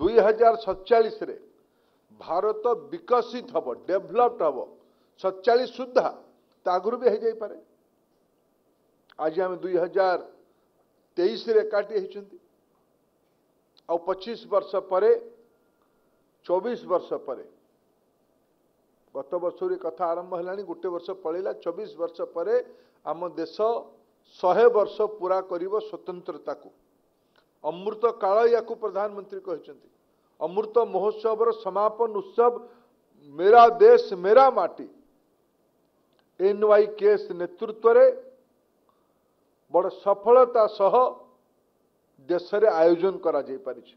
2047 रे भारत विकसित हम डेभलप्ड हम 47 सुधा तागुर भी हो जाई पारे। आज आम 2023 रे एकाठी होती आ 25 वर्ष पर 24 वर्ष पर गत वर्ष कथा आरंभ है गोटे वर्ष पड़ेगा 24 वर्ष पर आम देश 100 वर्ष पूरा करिवो स्वतंत्रता को। अमृत काल या प्रधानमंत्री कहते अमृत महोत्सव समापन उत्सव मेरा देश मेरा माटी NYKS नेतृत्व रे बड़ सफलता सह देश रे आयोजन करा जाई पारिछ।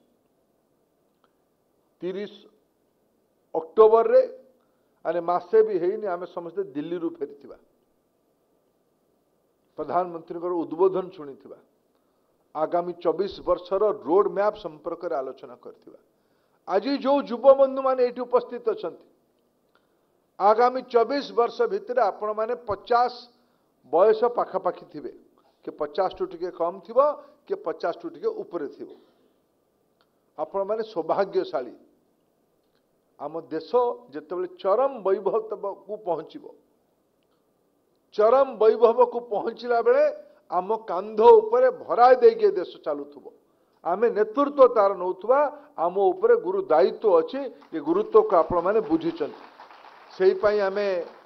30 अक्टोबर रे आने मासे भी हेनी आमे समस्त दिल्ली रु फेरिथिबा प्रधानमंत्री उद्बोधन शुणिथिबा आगामी 24 वर्षर रोड मैप संपर्क रे आलोचना करथिबा। आज जो युव बंधु माने एठी उपस्थित अछंती आगामी 24 वर्ष भितर आपण माने 50 बयस पाखापाखी थिबे कि 50 टू टिके कम थिबो कि 50 टू टिके ऊपर थिबो। आपण माने सौभाग्यशाली। आम देश जितेबाला चरम वैभव को पहुँचब चरम वैभव को पहुँचला बेले आम कांध उपरे भरा देके देश चलुव आम नेतृत्व तार नौथुवा आम उपरे गुरु दायित्व अच्छी ये गुरुत्व को आपण मैंने बुझीचंत से आम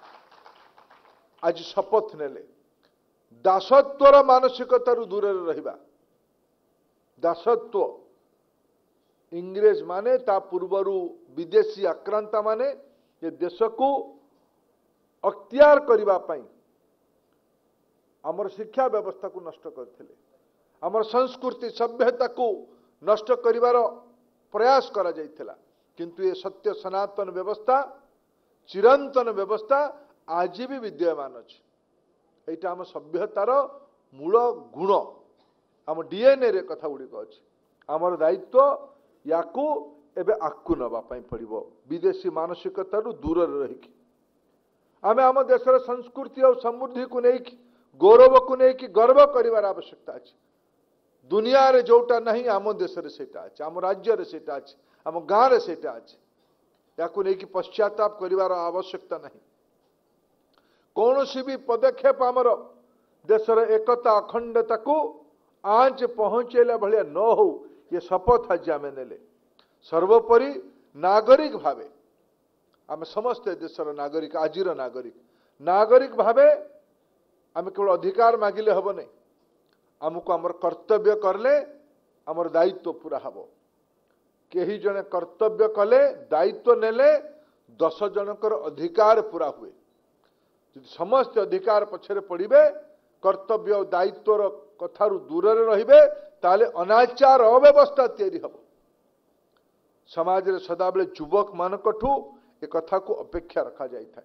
आज शपथ नेले दासत्वर मानसिकतार दूर रहिबा। दासत्व इंग्रेज माने ता पूर्वरु विदेशी आक्रांता माने ये देश को अख्तियार करबा पई आमर शिक्षा व्यवस्था को नष्ट करथिले आमर संस्कृति सभ्यता को नष्ट करिवार प्रयास करा जाइथिला किंतु ये सत्य सनातन व्यवस्था चिरंतन व्यवस्था आज भी विद्यमान अछि। एटा आम सभ्यतार मूल गुण आम DNA रे कथा गुड़िक अछि। आमर दायित्व याकू एबे आकू नबा पई पड़िबो विदेशी मानसिकतारू दूर रहिकी आमे आम देशर संस्कृति और समृद्धि को नेकी गौरव को नेकी गर्व करिवार आवश्यकता अछि। दुनिया रे जोटा नहीं आम देश रे सेटा अछि आम राज्य रे सेटा अछि आम गाँ रे सेटा अछि याकू नेकी पश्चाताप करिवार आवश्यकता नहीं। कौनसी भी पदक्षेप आमर देशर एकता अखंडता को आंच पहुंचेला भलिया न हो ये शपथ आज आम नेले। सर्वोपरि नागरिक भावे आम समस्ते देशर नागरिक आजिर नागरिक भावे आम केवल अधिकार मागिले हम नहीं आमको आमर कर्तव्य करले आमर दायित्व पूरा हब। केही जने कर्तव्य कले दायित्व नेले 10 जनकर अधिकार पूरा हुए। समस्त अधिकार पछरे पड़िबे कर्तव्य और दायित्वर कथारू दूर रहिबे ताले अनाचार अव्यवस्था तैयारी हब। समाज रे सदाबले युवक मानकठू ए कथा को अपेक्षा रखा जाय थाए।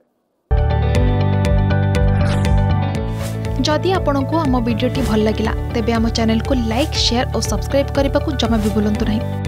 जदि आपंक आम भिडी भल लगा तेब आम चैनल को लाइक शेयर और सब्सक्राइब करने को जमा भी भूलु नहीं।